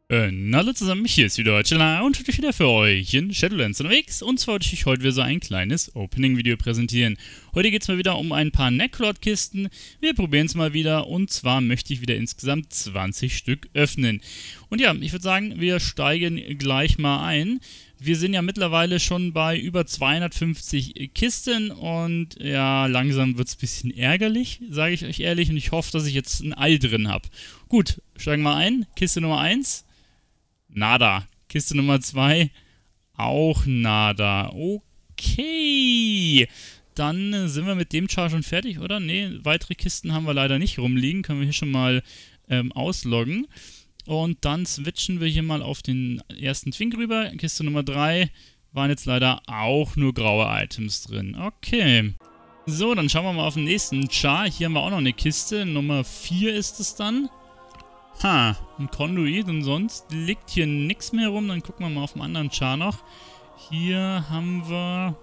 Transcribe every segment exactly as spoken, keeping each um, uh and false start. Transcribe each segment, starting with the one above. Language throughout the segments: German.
Äh, na hallo zusammen, hier ist wieder Deutschland und heute wieder für euch in Shadowlands unterwegs. Und zwar wollte ich euch heute wieder so ein kleines Opening-Video präsentieren. Heute geht es mal wieder um ein paar Necrolord-Kisten. Wir probieren es mal wieder und zwar möchte ich wieder insgesamt zwanzig Stück öffnen. Und ja, ich würde sagen, wir steigen gleich mal ein. Wir sind ja mittlerweile schon bei über zweihundertfünfzig Kisten und ja, langsam wird es ein bisschen ärgerlich, sage ich euch ehrlich. Und ich hoffe, dass ich jetzt ein Ei drin habe. Gut, steigen wir ein. Kiste Nummer eins. Nada. Kiste Nummer zwei. Auch nada. Okay. Dann sind wir mit dem Char schon fertig, oder? Ne, weitere Kisten haben wir leider nicht rumliegen. Können wir hier schon mal ähm, ausloggen. Und dann switchen wir hier mal auf den ersten Twink rüber. Kiste Nummer drei. Waren jetzt leider auch nur graue Items drin. Okay. So, dann schauen wir mal auf den nächsten Char. Hier haben wir auch noch eine Kiste. Nummer vier ist es dann. Ha, ein Conduit und sonst liegt hier nichts mehr rum. Dann gucken wir mal auf dem anderen Char noch. Hier haben wir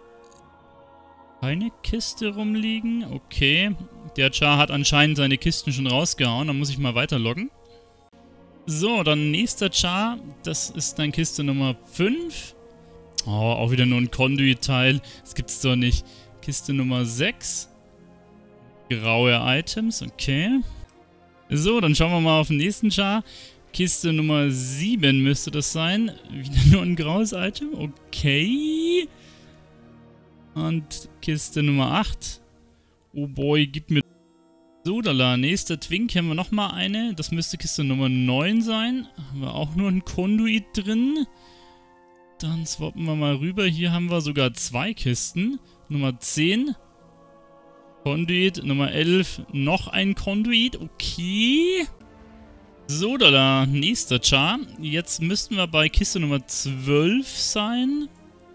keine Kiste rumliegen. Okay, der Char hat anscheinend seine Kisten schon rausgehauen. Dann muss ich mal weiterloggen. So, dann nächster Char. Das ist dann Kiste Nummer fünf. Oh, auch wieder nur ein Conduit-Teil. Das gibt's doch nicht. Kiste Nummer sechs. Graue Items, okay. So, dann schauen wir mal auf den nächsten Char. Kiste Nummer sieben müsste das sein. Wieder nur ein graues Item. Okay. Und Kiste Nummer acht. Oh boy, gib mir... So, da nächster Twink haben wir nochmal eine. Das müsste Kiste Nummer neun sein. Haben wir auch nur ein Conduit drin. Dann swappen wir mal rüber. Hier haben wir sogar zwei Kisten. Nummer zehn. Conduit, Nummer elf, noch ein Conduit, okay. So, da, nächster Char. Jetzt müssten wir bei Kiste Nummer zwölf sein.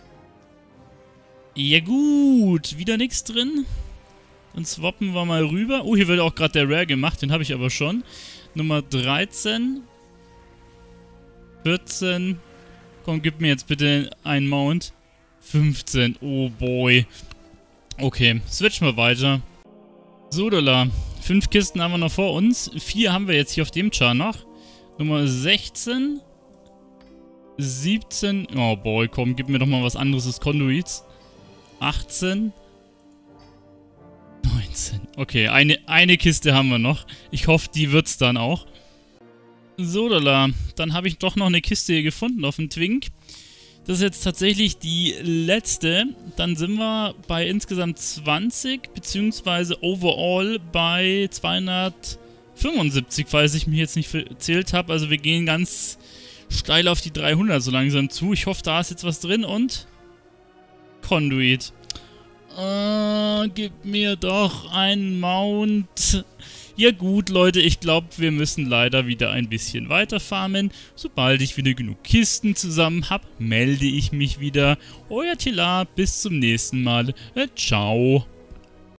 Ja gut, wieder nichts drin. Dann swappen wir mal rüber. Oh, hier wird auch gerade der Rare gemacht, den habe ich aber schon. Nummer dreizehn. vierzehn. Komm, gib mir jetzt bitte einen Mount. fünfzehn, oh boy. Okay, switchen wir weiter. So, da. Fünf Kisten haben wir noch vor uns. Vier haben wir jetzt hier auf dem Char noch. Nummer sechzehn. siebzehn. Oh boy, komm, gib mir doch mal was anderes des Conduits. achtzehn. neunzehn. Okay, eine, eine Kiste haben wir noch. Ich hoffe, die wird's dann auch. So, da. Dann habe ich doch noch eine Kiste hier gefunden auf dem Twink. Das ist jetzt tatsächlich die letzte. Dann sind wir bei insgesamt zwanzig, beziehungsweise overall bei zweihundertfünfundsiebzig, falls ich mich jetzt nicht verzählt habe. Also wir gehen ganz steil auf die dreihundert so langsam zu. Ich hoffe, da ist jetzt was drin und Conduit. Uh, gib mir doch einen Mount. Ja gut, Leute, ich glaube, wir müssen leider wieder ein bisschen weiter farmen. Sobald ich wieder genug Kisten zusammen habe, melde ich mich wieder. Euer Tila, bis zum nächsten Mal. Äh, ciao.